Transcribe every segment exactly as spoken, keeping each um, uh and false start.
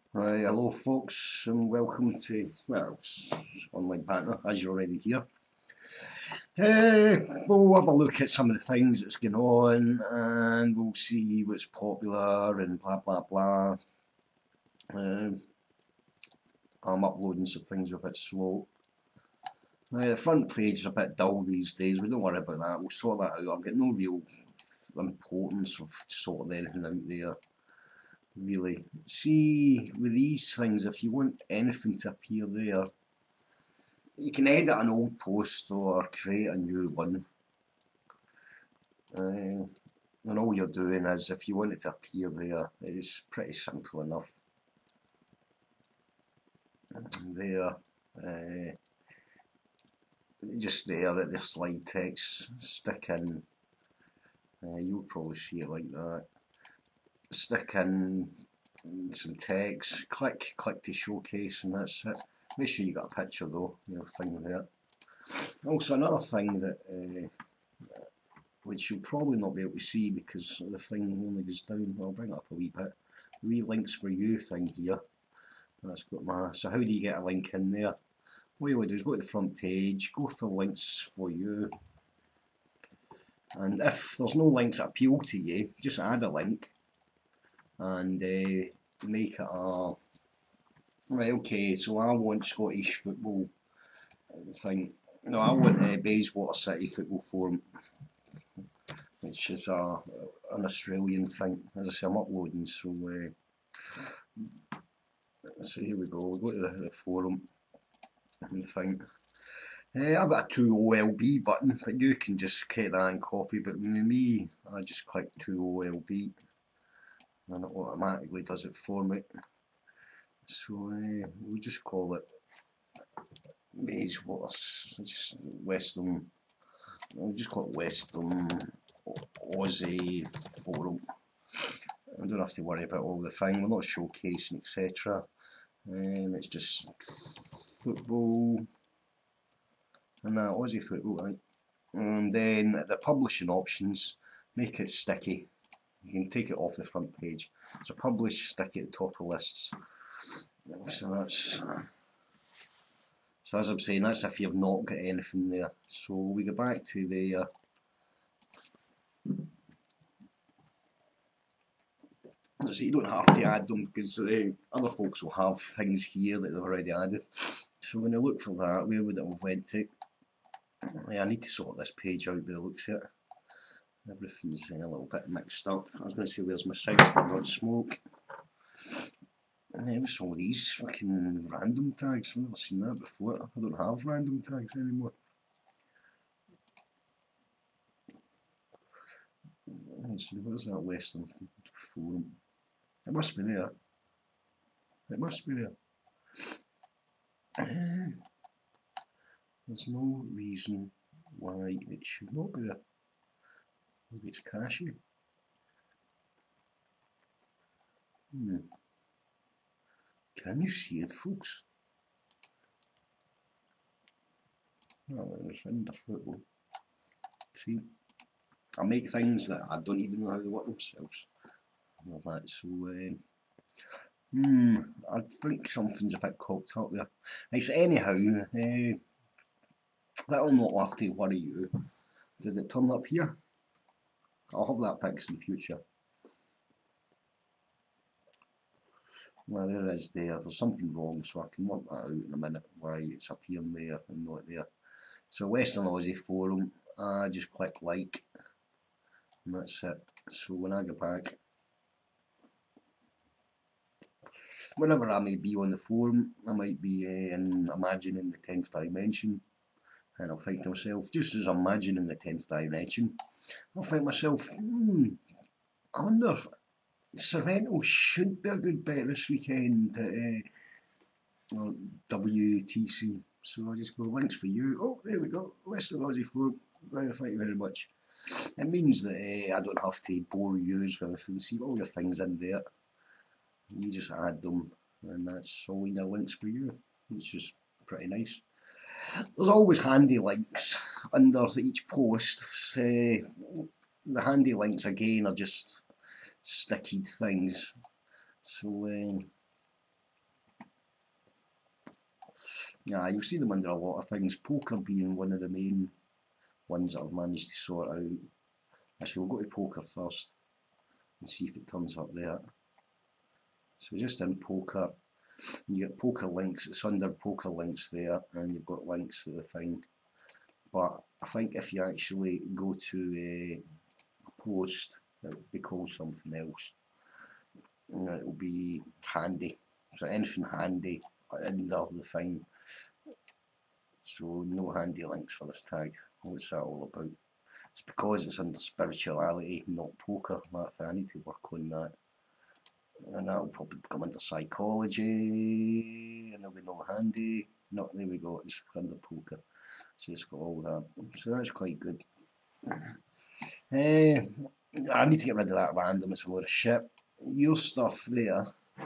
Right, hello folks, and welcome to, well, online banter, as you're already here. Uh, we'll have a look at some of the things that's going on, and we'll see what's popular, and blah blah blah. Um, I'm uploading some things a bit slow. Uh, the front page is a bit dull these days, but don't worry about that, we'll sort that out. I've got no real importance of sorting anything out there, really. See, with these things, if you want anything to appear there, you can edit an old post or create a new one. Uh, and all you're doing is, if you want it to appear there, it's pretty simple enough. There, uh, just there at the slide text, stick in, uh, you'll probably see it like that. Stick in some text, click, click to showcase, and that's it. Make sure you got a picture though, your thing there. Also, another thing that uh, which you'll probably not be able to see because the thing only goes down. I'll bring it up a wee bit. The wee links for you thing here. That's got my. So how do you get a link in there? What you want to do is go to the front page, go for links for you, and if there's no links that appeal to you, just add a link and uh, make it a. Right, okay, so I want Scottish football thing. No, I want uh, Bayswater City Football Forum, which is a, an Australian thing. As I say, I'm uploading, so uh, so here we go. We'll go to the, the forum and thing. Uh, I've got a two O L B button, but you can just get that and copy. But with me, I just click two O L B, and it automatically does it for me. So uh, we'll just call it Bayswater, just Western. We'll just call it Western Aussie Forum. I don't have to worry about all the thing. We're not showcasing, et cetera. Um, it's just football and that Aussie football, right? And then the publishing options, make it sticky. You can take it off the front page. So publish, stick it at the top of lists. So that's so as I'm saying, that's if you've not got anything there. So we go back to the uh, so you don't have to add them because uh, other folks will have things here that they've already added. So when I look for that, where would it have went to? Yeah, I need to sort this page out by the looks of it. Everything's uh, a little bit mixed up. I was going to say where's my sites but not smoke. And then what's all these fucking random tags? I've never seen that before. I don't have random tags anymore. Let's see, where's that Western forum? It must be there. It must be there. There's no reason why it should not be there. Maybe it's caching. Hmm. Can you see it, folks? Oh, there's under football. See, I make things that I don't even know how they work themselves. Like that, so um, hmm, I think something's a bit cocked up there. Nice, anyhow, uh, that'll not have to worry you. Does it turn up here? I'll have that fixed in the future. Well, there it is there. There's something wrong, so I can work that out in a minute why it's appearing there and not there. So Western Aussie Forum, I just click like, and that's it. So when I go back, whenever I may be on the forum, I might be uh, in imagining the tenth dimension, and I'll think to myself, just as I'm imagining the tenth dimension, I'll think to myself, hmm, I wonder, Sorrento should be a good bet this weekend at uh, well, W T C. So I'll just go links for you. Oh, there we go. Western Aussie Forum. Thank you very much. It means that uh, I don't have to bore you with everything. See all your things in there. You just add them, and that's all your links for you. It's just pretty nice. There's always handy links under each post. Uh, the handy links again are just sticky things. So um, Yeah, you'll see them under a lot of things, poker being one of the main ones that I've managed to sort out. Actually, we'll go to poker first and see if it turns up there. So just in poker, you get poker links, it's under poker links there, and you've got links to the thing. But I think if you actually go to a post, it will be called something else. And it will be handy. So anything handy under the thing. So no handy links for this tag. What's that all about? It's because it's under spirituality, not poker. That's I need to work on that. And that'll probably come under psychology, and there'll be no handy. No, there we go, it's under poker. So it's got all that. So that's quite good. Uh, I need to get rid of that random, it's a load of shit. Your stuff there,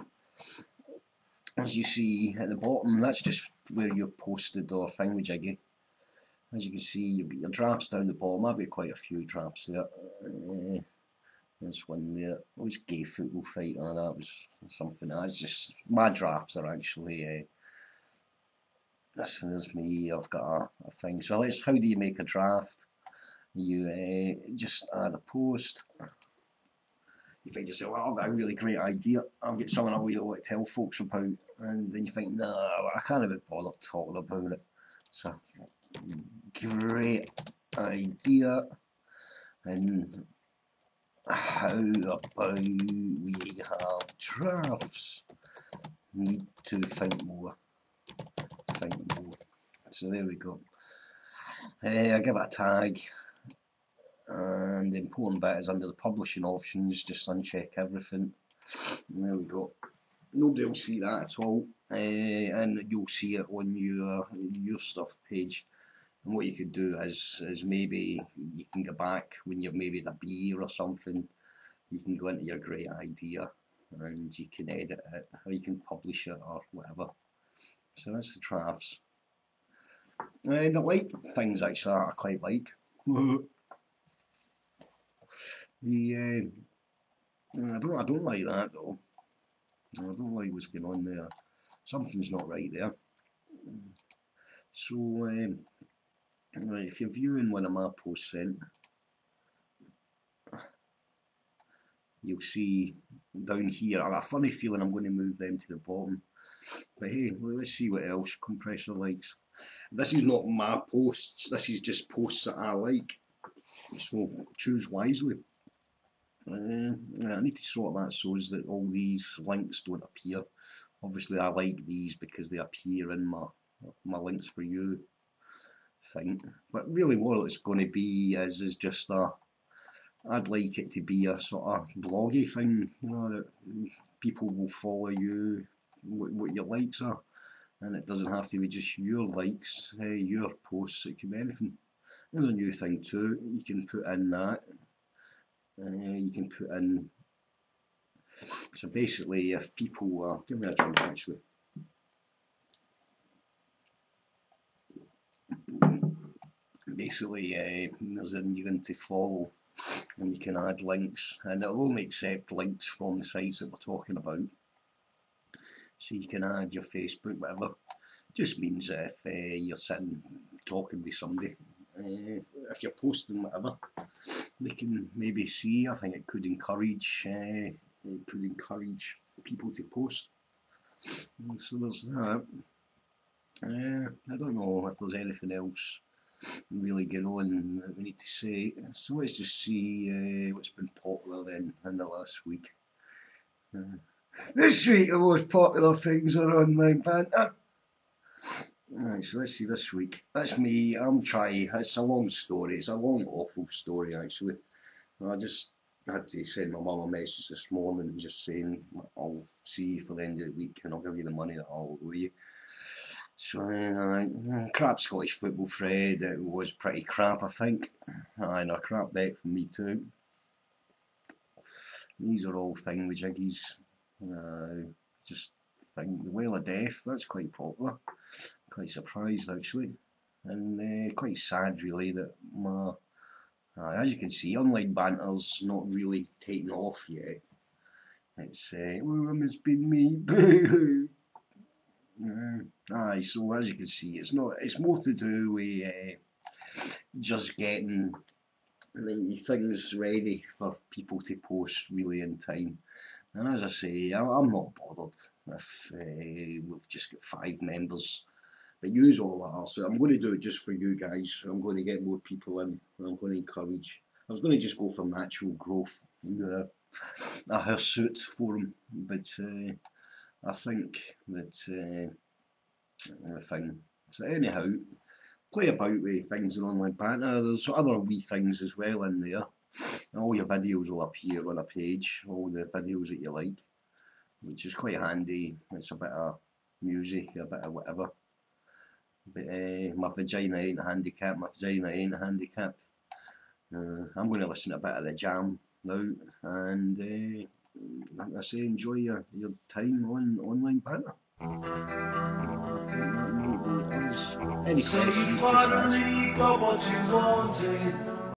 as you see at the bottom, that's just where you've posted or thingamajiggy. As you can see, you've got your drafts down the bottom. I've got quite a few drafts there. Uh, There's one there. It was gay football fight, and that was something. That's just my drafts are actually. Uh, this is me. I've got a, a thing. So let's. How do you make a draft? You uh, just add a post. You think yourself, well, I've got a really great idea. I've got something I really want to tell folks about, and then you think, no, I can't even bother talking about it. So great idea, and how about we have drafts? Need to think more. Think more. So there we go. Uh, I give it a tag, and the important bit is under the publishing options. Just uncheck everything. And there we go. Nobody will see that at all, uh, and you'll see it on your your stuff page. And what you could do is is maybe you can go back when you've maybe the beer or something. You can go into your great idea and you can edit it, or you can publish it or whatever. So that's the drafts. And I like things actually that I quite like. the uh, I don't I don't like that though. I don't like what's going on there. Something's not right there. So um, right, if you're viewing one of my posts sent, you'll see down here, I got a funny feeling I'm going to move them to the bottom. But hey, let's see what else Compressor likes. This is not my posts, this is just posts that I like. So choose wisely. Uh, I need to sort that so that all these links don't appear. Obviously I like these because they appear in my, my links for you thing. But really what it's going to be is, is just a, I'd like it to be a sort of bloggy thing, you know, that people will follow you, what, what your likes are, and it doesn't have to be just your likes, uh, your posts, it can be anything. There's a new thing too, you can put in that, uh, you can put in, so basically if people are, give me a drink actually, basically uh, there's a, you're going to follow, and you can add links, and it'll only accept links from the sites that we're talking about. So you can add your Facebook, whatever. Just means that if uh, you're sitting talking with somebody, uh, if you're posting whatever, they can maybe see. I think it could encourage, uh, it could encourage people to post. And so there's that. Uh, I don't know if there's anything else really going on that we need to say. So let's just see uh, what's been popular then in the last week. Uh, this week the most popular things are online banter. Right, so let's see this week. That's me, I'm trying, it's a long story, it's a long awful story actually. I just had to send my mum a message this morning just saying I'll see you for the end of the week and I'll give you the money that I'll owe you. So, uh, crap Scottish football, Fred. It was pretty crap, I think. And a crap bet from me too. These are all thingamajiggies. Uh, just think the Whale of Death. That's quite popular. Quite surprised actually, and uh, quite sad really that my. Uh, as you can see, online banter's not really taken off yet. It's uh, oh, it's been me. Mm, aye, so as you can see, it's not. It's more to do with uh, just getting the things ready for people to post really in time. And as I say, I- I'm not bothered if uh, we've just got five members, but yous all are. So I'm going to do it just for you guys. I'm going to get more people in. I'm going to encourage. I was going to just go for natural growth, you know, a hirsute forum, but uh, I think that uh, the thing. So anyhow, play about with things in online banter. There's other wee things as well in there. All your videos will appear on a page, all the videos that you like, which is quite handy. It's a bit of music, a bit of whatever. But uh, my vagina ain't a handicap, my vagina ain't a handicap. Uh, I'm going to listen to a bit of the jam now, and uh, like I say, enjoy your, your time on online banter. I think that might be us. Any Say you questions, just ask. finally got what you wanted.